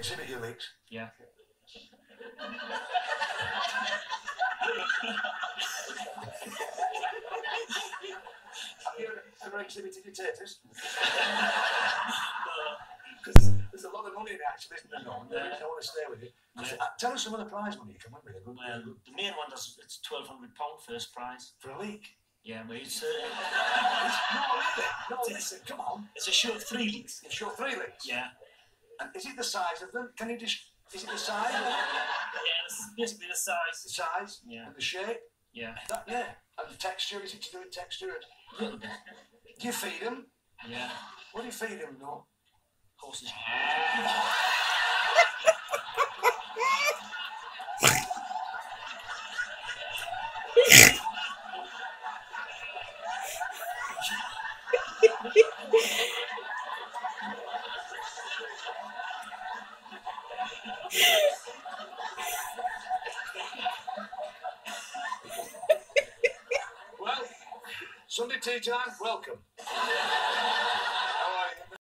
exhibit your legs? Yeah. Have you ever exhibited your taters? Because there's a lot of money in it, actually, isn't there? No, I want to stay with you. Tell us some of the prize money you can win with it. Well, the main one is it's £1,200 first prize. For a leak? Yeah, but it's No, really? No, listen, come on. it's a show of 3 leaks. You show 3 leaks? Yeah. And is it the size of them? Can you just... Is it the size? Yeah, it's basically the size. The size? Yeah. And the shape? Yeah. Yeah. And the texture? Is it to do with texture? A little bit. Do you feed them? Yeah. What do you feed them, no? Horses. Well, Sunday tea time, welcome.